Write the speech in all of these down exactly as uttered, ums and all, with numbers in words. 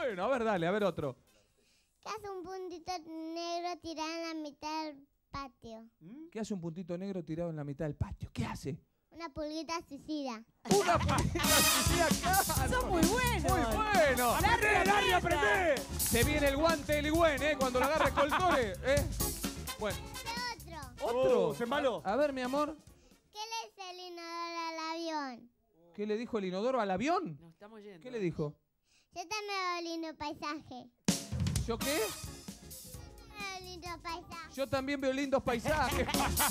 bueno. A ver, dale, a ver otro. ¿Qué hace un puntito negro tirado en la mitad del patio? ¿Qué hace un puntito negro tirado en la mitad del patio? ¿Qué hace? Una pulguita suicida. ¡Una pulguita suicida! ¡Claro! Son muy buenos. ¡Muy bueno! ¡Aprendé, Larry, aprendé! Se viene el guante de Ligüen, ¿eh? Cuando lo agarre Coltore, ¿eh? Bueno. ¿Qué otro? ¿Otro? Oh, se embaló. A ver, mi amor. ¿Qué le dice el inodoro al avión? ¿Qué le dijo el inodoro al avión? Nos estamos yendo. ¿Qué le dijo? Yo también veo lindo paisaje. ¿Yo qué? Yo veo lindo paisaje. Yo también veo lindos paisajes.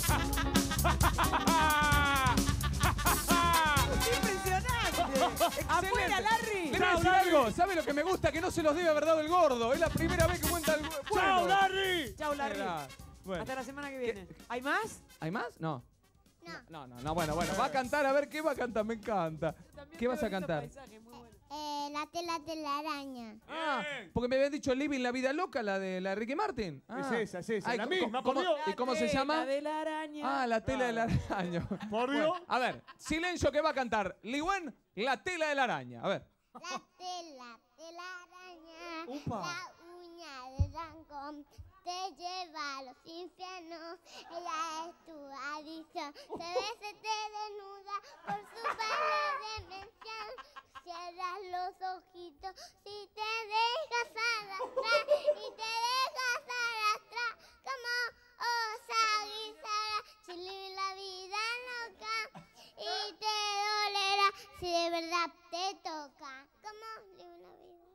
¡Impresionante! ¡Afuera, Larry! Le voy a decir algo. ¿Sabe lo que me gusta? Que no se los debe haber dado el gordo. Es la primera vez que cuenta el gordo. ¡Chao, Larry! ¡Chao, Larry! Era- Bueno. Hasta la semana que viene. ¿Hay más? ¿Hay más? No. No. No, no, no. Bueno, bueno. Va a cantar. A ver, ¿qué va a cantar? Me encanta. ¿Qué vas a cantar? Eh, la tela de la araña. Ah, porque me habían dicho Living la vida loca, la de la Ricky Martin. Ah. Es esa, es esa, la ¿cómo- misma, cómo- por Dios. ¿Y cómo se llama? La de la araña. Ah, la tela de la araña. Por Dios. Bueno, a ver, silencio que va a cantar. Ligüen, la tela de la araña. A ver. La tela de la araña. Upa. La uña de dragón. Te lleva a los infiernos. Ella es tu adicción. Se ve, se te desnuda por su baile demencial. Cierras los ojitos si te dejas arrastrar. Y te dejas arrastrar como osa guisara. Chile la vida loca. Y te dolerá si de verdad te toca. Como una vida.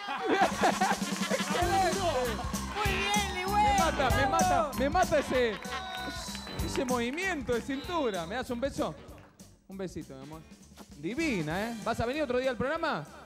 Muy bien, Ligüen. Me mata, me mata, me mata ese, ese movimiento de cintura. ¿Me das un beso? Un besito, mi amor. Divina, ¿eh? ¿Vas a venir otro día al programa?